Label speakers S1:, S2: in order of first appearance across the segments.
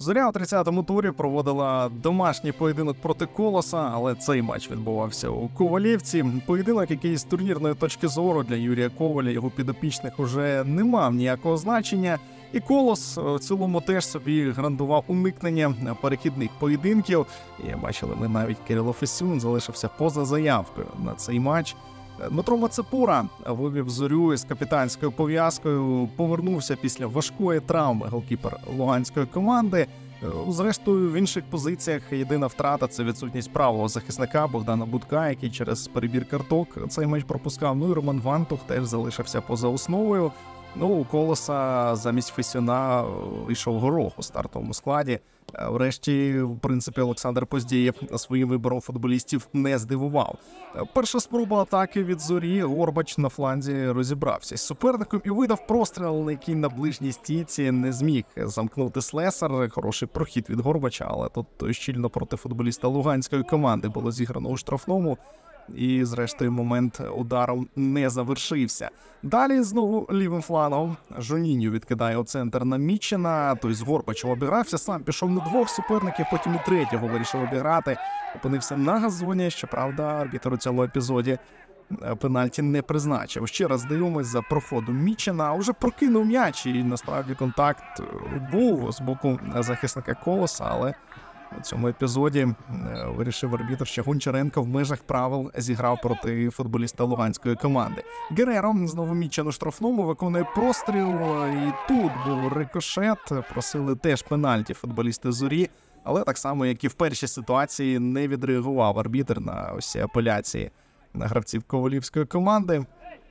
S1: Зоря у 30-му турі проводила домашній поєдинок проти Колоса, але цей матч відбувався у Ковалівці. Поєдинок, який з турнірної точки зору для Юрія Коваля, його підопічних, уже не мав ніякого значення. І Колос в цілому теж собі грандував уникнення перехідних поєдинків. І бачили ми навіть, Кирило Фесюн залишився поза заявкою на цей матч. Дмитро Мацепура вивів Зорю із капітанською пов'язкою, повернувся після важкої травми голкіпер луганської команди. Зрештою, в інших позиціях єдина втрата – це відсутність правого захисника Богдана Будка, який через перебір карток цей матч пропускав. Ну і Роман Вантух теж залишився поза основою. Ну, у Колоса замість Фесюна йшов Горох у стартовому складі. Врешті, в принципі, Олександр Поздєєв своїм вибором футболістів не здивував. Перша спроба атаки від Зорі, Горбач на фланзі розібрався з суперником і видав простріл, який на ближній стійці не зміг замкнути Слесар. Хороший прохід від Горбача, але тут щільно проти футболіста луганської команди було зіграно у штрафному. І, зрештою, момент ударом не завершився. Далі знову лівим флангом Жоніньо відкидає у центр на Мічина. Той з Горбачем обігрався, сам пішов на двох суперників, потім і третього вирішив обіграти. Опинився на газоні, щоправда, арбітр у цьому епізоді пенальті не призначив. Ще раз дивимось за проходом Мічина. Уже прокинув м'яч, і насправді контакт був з боку захисника Колоса, але у цьому епізоді вирішив арбітр, що Гончаренко в межах правил зіграв проти футболіста луганської команди. Гереро знову Мічен у штрафному виконує простріл, і тут був рикошет. Просили теж пенальті футболісти Зорі, але так само, як і в першій ситуації, не відреагував арбітр на усі апеляції на гравців ковалівської команди.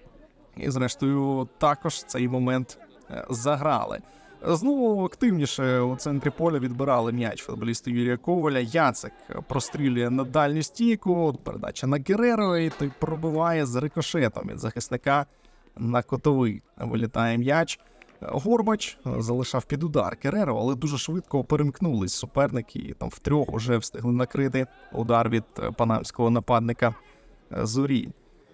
S1: І зрештою також цей момент заграли. Знову активніше у центрі поля відбирали м'яч футболісти Юрія Коваля. Яцек прострілює на дальню стійку, передача на Гереро, і той пробиває з рикошетом від захисника на кутовий. Вилітає м'яч. Горбач залишав під удар Гереро, але дуже швидко перемкнулись суперники, і там втрьох уже встигли накрити удар від панамського нападника Зорі.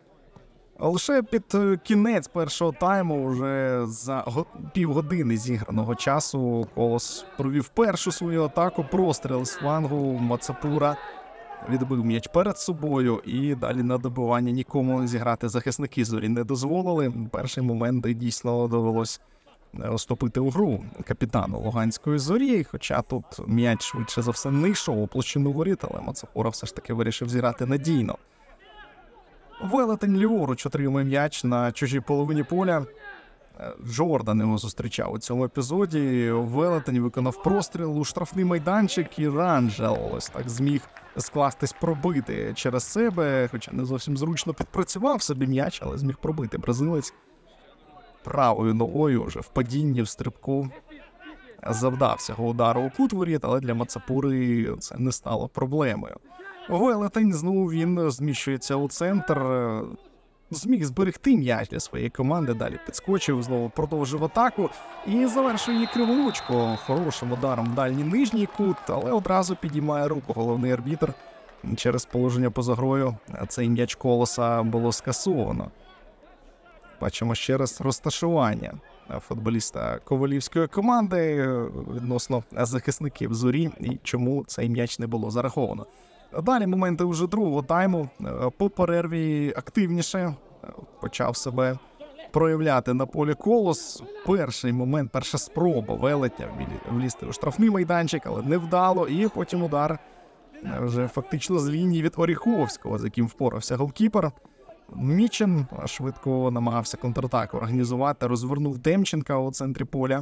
S1: Лише під кінець першого тайму, вже за півгодини зіграного часу, Колос провів першу свою атаку, простріл з флангу, Мацепура відбив м'яч перед собою, і далі на добивання нікому зіграти захисники Зорі не дозволили. Перший момент, де дійсно довелось вступити у гру капітану луганської Зорі, хоча тут м'яч швидше за все не йшов у площину воріт, але Мацепура все ж таки вирішив зіграти надійно. Велетень ліворуч отримує м'яч на чужій половині поля. Джордан його зустрічав у цьому епізоді. Велетень виконав простріл у штрафний майданчик, і Ранжел ось так зміг скластись, пробити через себе, хоча не зовсім зручно підпрацював собі м'яч, але зміг пробити бразилець. Правою ногою вже в падінні, в стрибку завдав цього удару у кут воріт, але для Мацепури це не стало проблемою. Велетень знову він зміщується у центр, зміг зберегти м'яч для своєї команди, далі підскочив, знову продовжив атаку і завершує її криволучко хорошим ударом в дальній нижній кут, але одразу підіймає руку головний арбітр. Через положення поза грою цей м'яч Колоса було скасовано. Бачимо ще раз розташування футболіста ковалівської команди відносно захисників Зорі і чому цей м'яч не було зараховано. Далі моменти вже другого тайму. По перерві активніше почав себе проявляти на полі Колос. Перший момент, перша спроба Велетня влізти у штрафний майданчик, але не вдало. І потім удар вже фактично з лінії від Оріховського, з яким впорався голкіпер. Мічен швидко намагався контратаку організувати, розвернув Демченка у центрі поля,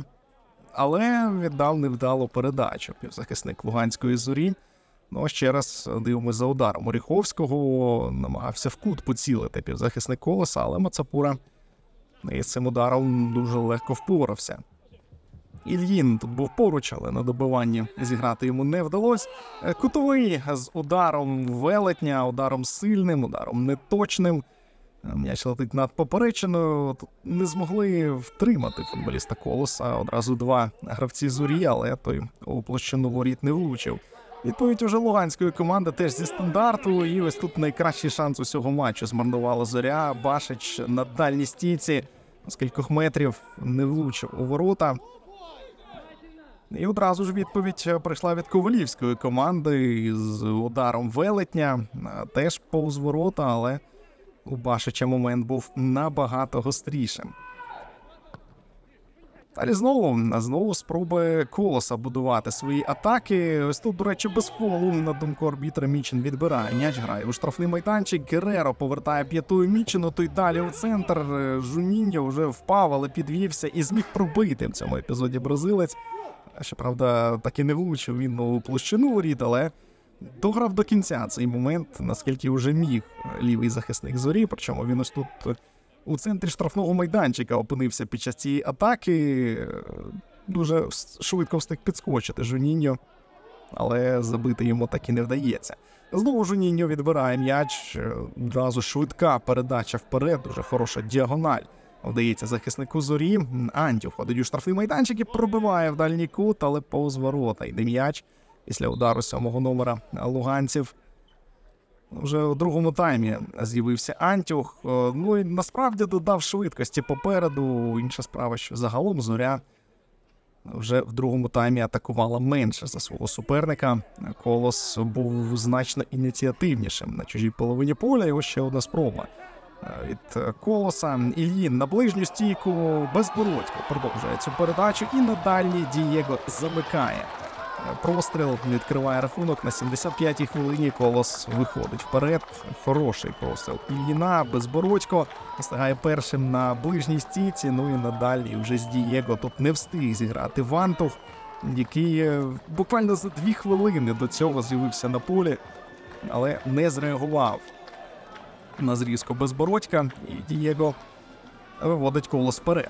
S1: але віддав невдалу передачу півзахисник луганської Зорі. Ну, ще раз дивимося за ударом Оріховського, намагався в кут поцілити півзахисник Колоса, але Мацепура із цим ударом дуже легко впорався. Ільїн тут був поруч, але на добиванні зіграти йому не вдалося. Кутовий з ударом Велетня, ударом сильним, ударом неточним. М'яч летить над поперечиною, не змогли втримати футболіста Колоса. Одразу два гравці Зорі, але той у площину воріт не влучив. Відповідь уже луганської команди теж зі стандарту, і ось тут найкращий шанс усього матчу змарнувала Зоря. Башич на дальній стійці з кількох метрів не влучив у ворота. І одразу ж відповідь прийшла від ковалівської команди з ударом велетня, теж повз ворота, але у Башича момент був набагато гострішим. Далі знову спроби Колоса будувати свої атаки. Ось тут, до речі, без фолу, на думку арбітра, Мічин відбирає м'яч, грає у штрафний майданчик. Гереро повертає п'ятою Мічину, той далі у центр. Жуніньо вже впав, але підвівся і зміг пробити в цьому епізоді бразилець. Щоправда, так і не влучив він у площину воріт, але дограв до кінця цей момент, наскільки вже міг лівий захисник Зорі. Причому він ось тут у центрі штрафного майданчика опинився під час цієї атаки. Дуже швидко встиг підскочити Жуніньо, але забити йому так і не вдається. Знову Жуніньо відбирає м'яч, одразу швидка передача вперед, дуже хороша діагональ. Вдається захиснику Зорі. Антюх ходить у штрафний майданчик і пробиває в дальній кут, але повз ворота йде м'яч після удару 7-го номера луганців. Вже у другому таймі з'явився Антюх. Ну і насправді додав швидкості попереду. Інша справа, що загалом Зоря вже в другому таймі атакувала менше за свого суперника. Колос був значно ініціативнішим на чужій половині поля. І ось ще одна спроба від Колоса. Ільїн на ближню стійку, Безбородько продовжує цю передачу і на дальній Дієго замикає. Простріл відкриває рахунок на 75-й хвилині. Колос виходить вперед. Хороший простріл Ільїна. Безбородько встигає першим на ближній стійці. Ну і надалі вже з Дієго тут не встиг зіграти Вантух, який буквально за 2 хвилини до цього з'явився на полі, але не зреагував на зрізку Безбородька. І Дієго виводить Колос вперед.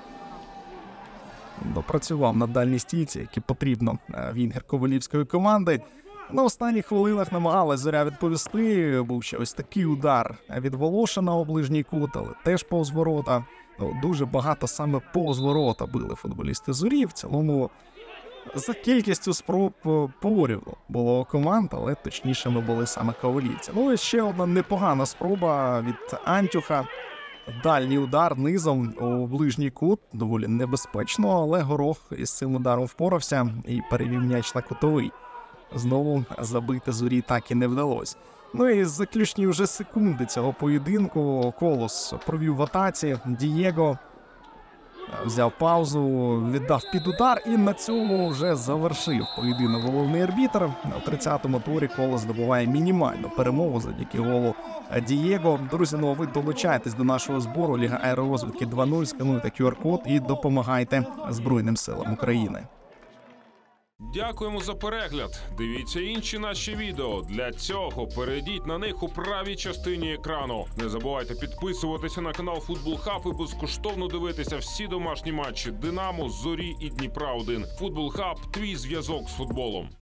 S1: Допрацював на дальній стійці, які потрібно вінгер ковалівської команди. На останніх хвилинах намагалась Зоря відповісти. Був ще ось такий удар від Волошина у ближній кут, але теж повз ворота. Дуже багато саме повз ворота били футболісти Зорі. В цілому за кількістю спроб порівну було команд, але точнішими були саме ковалівці. Ну і ще одна непогана спроба від Антюха. Дальній удар низом у ближній кут, доволі небезпечно, але Горох із цим ударом впорався і перевів м'яч на кутовий. Знову забити Зорі так і не вдалося. Ну і заключні вже секунди цього поєдинку Колос провів в атаці, Дієго взяв паузу, віддав під удар і на цьому вже завершив поєдинок головний арбітр. У 30-му турі Колос здобуває мінімальну перемогу завдяки голу Дієго. Друзі, ну а ви долучайтесь до нашого збору Ліга аеророзвідки 2.0, скануйте QR-код і допомагайте Збройним силам України.
S2: Дякуємо за перегляд. Дивіться інші наші відео. Для цього перейдіть на них у правій частині екрану. Не забувайте підписуватися на канал Футбол Хаб і безкоштовно дивитися всі домашні матчі Динамо, Зорі і Дніпра 1. Футбол Хаб – твій зв'язок з футболом.